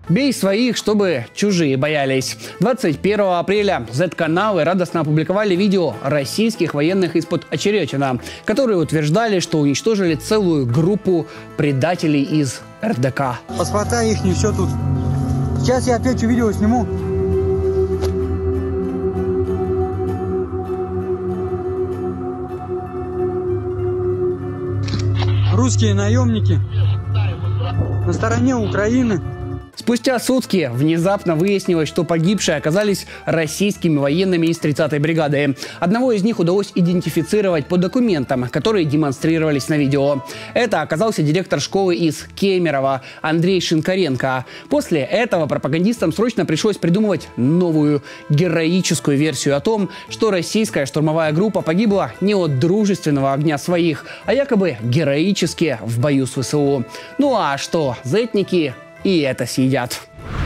Бей своих, чтобы чужие боялись. 21 апреля Z-каналы радостно опубликовали видео российских военных из-под Очеретино, которые утверждали, что уничтожили целую группу предателей из РДК. Паспорта их не все тут. Сейчас я опять видео сниму. Русские наемники на стороне Украины. Спустя сутки внезапно выяснилось, что погибшие оказались российскими военными из 30-й бригады. Одного из них удалось идентифицировать по документам, которые демонстрировались на видео. Это оказался директор школы из Кемерово Андрей Шинкаренко. После этого пропагандистам срочно пришлось придумывать новую героическую версию о том, что российская штурмовая группа погибла не от дружественного огня своих, а якобы героически в бою с ВСУ. Ну а что, зетники и это съедят.